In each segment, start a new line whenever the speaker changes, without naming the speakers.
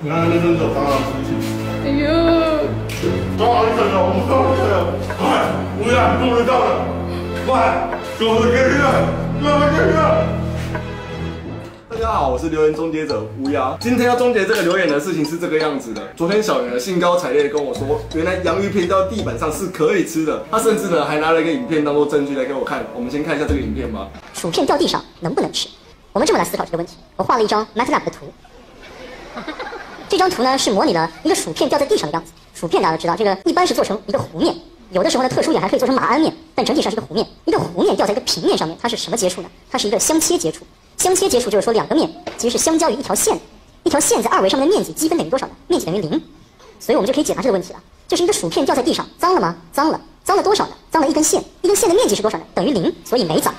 你看那边有蟑螂出去。哎呦！蟑螂一整了，我们蟑螂一整了。快，乌鸦，终于到了！快，给我们进去！给我们进去！ 大家好，我是留言终结者乌鸦。今天要终结这个留言的事情是这个样子的。昨天小袁兴高采烈跟我说，原来洋芋片掉到地板上是可以吃的。他甚至呢还拿了一个影片当做证据来给我看。我们先看一下这个影片吧。
薯片掉地上能不能吃？我们这么来思考这个问题。我画了一张 MATLAB 的图。这张图呢是模拟了一个薯片掉在地上的样子。薯片大家都知道，这个一般是做成一个弧面，有的时候呢特殊一点还可以做成马鞍面，但整体上是一个弧面。一个弧面掉在一个平面上面，它是什么接触呢？它是一个相切接触。 相切接触就是说两个面其实是相交于一条线，一条线在二维上面的面积积分等于多少呢？面积等于0，所以我们就可以解答这个问题了。就是一个薯片掉在地上，脏了吗？脏了，脏了多少呢？脏了一根线，一根线的面积是多少呢？等于0，所以没脏。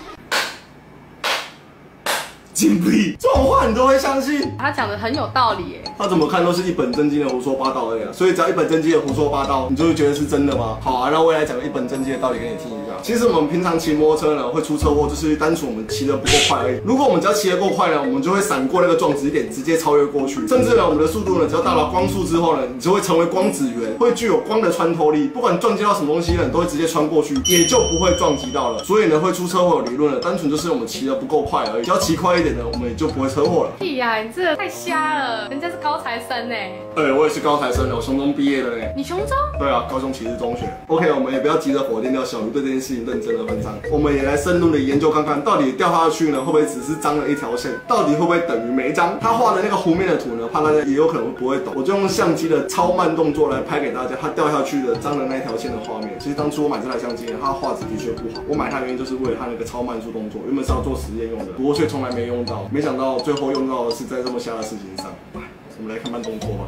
精辟，这种话你都会相信？
他讲的很有道理耶。
他怎么看都是一本正经的胡说八道而已啊！所以只要一本正经的胡说八道，你就会觉得是真的吗？好啊，那我也来讲个一本正经的道理给你听一下。其实我们平常骑摩托车呢，会出车祸，就是单纯我们骑得不够快而已。如果我们只要骑得够快呢，我们就会闪过那个撞击点，直接超越过去。甚至呢，我们的速度呢，只要到了光速之后呢，你就会成为光子源，会具有光的穿透力。不管撞击到什么东西呢，你都会直接穿过去，也就不会撞击到了。所以呢，会出车祸的理论呢，单纯就是我们骑得不够快而已。只要骑快一点呢，我们也就不会车祸了。
屁呀，你这个太瞎了，人家是高材生哎。
我也是高材生，我雄中毕业的嘞。
你雄中？
对啊，高雄启智中学。OK， 我们也不要急着否定掉小鱼对这件事情认真的分上，我们也来深入的研究看看，到底掉下去呢，会不会只是脏了一条线？到底会不会等于没脏？他画的那个弧面的图呢，怕大家也有可能不会懂，我就用相机的超慢动作来拍给大家，他掉下去的脏的那一条线的画面。其实当初我买这台相机，它画质的确不好，我买它的原因就是为了它那个超慢速动作，原本是要做实验用的，不过却从来没用到，没想到最后用到的是在这么瞎的事情上。我们来看慢动作吧。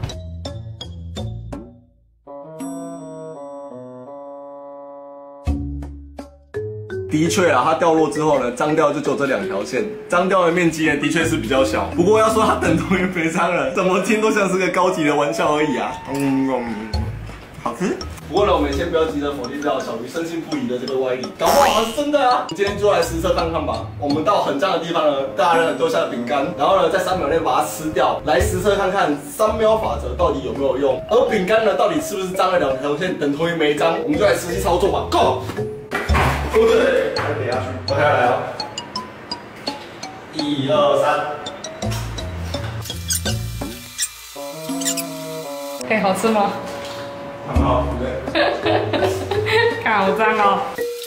的确啊，它掉落之后呢，脏掉就只有这2条线，脏掉的面积呢的确是比较小。不过要说它等同于没脏了，怎么听都像是个高级的玩笑而已啊。好吃。不过呢，我们先不要急着否定掉小鱼深信不疑的这个歪理，搞不好是真的啊。今天就来实测看看吧。我们到很脏的地方呢，大家呢丢下饼干，然后呢在3秒内把它吃掉，来实测看看3秒法则到底有没有用。而饼干呢，到底是不是脏了2条线等同于没脏？我们就来实际操作吧。Go！ 对，再给下去。OK， 来了。1、2、
3。可以好吃吗？
很好，对。
看好脏哦。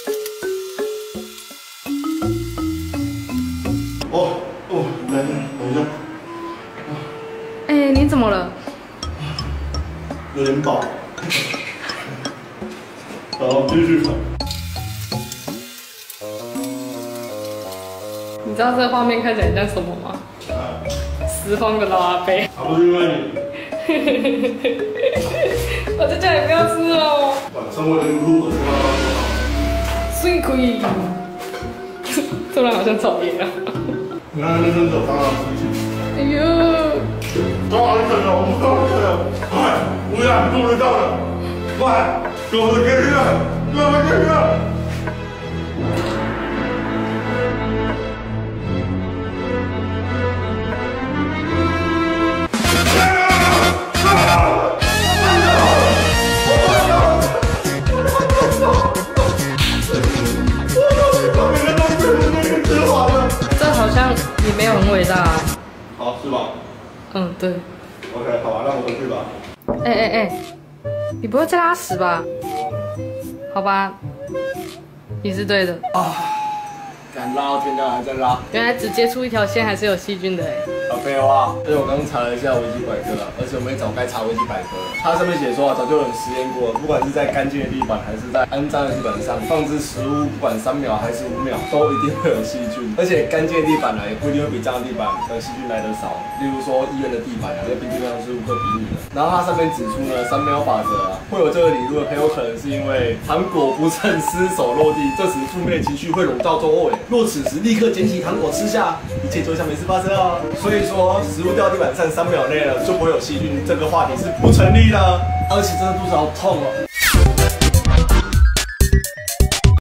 来，等一下。
哎，你怎么了？
有点饱。好，继续看。
你知道这个画面看起来像什么吗？拾荒的老阿伯。
不是因为你。
我在家里不要吃哦。
生活跟路很
辛苦。突然好像草爷啊。
你看那边有蟑螂出去。
哎呦！
蟑螂一整了，我们蟑螂一整了。快，乌鸦，终于到了！快，给我们进去！给我们进去！
也没有很伟大啊。
好，是吧？
嗯，对。
OK， 好吧，那我回去吧。
你不会再拉屎吧？好吧，你是对的。
敢拉到天亮还在拉。
原来只接触一条线还是有细菌的哎。
废话，因为我刚查了一下维基百科了，而且我们也早该查维基百科了。它上面写说啊，早就有人实验过了，不管是在干净的地板还是在肮脏的地板上放置食物，不管3秒还是5秒，都一定会有细菌。而且干净的地板呢，也不一定会比脏的地板细菌来的少。例如说医院的地板啊，那病菌量是无可比拟的。然后它上面指出呢，3秒法则啊，会有这个理论，很有可能是因为糖果不慎失手落地，这时负面情绪会笼罩周围。若此时立刻捡起糖果吃下，一切就像没事发生啊。所以说，食物掉地板上3秒内呢，就不会有细菌，这个话题是不成立的。而且真的肚子好痛哦。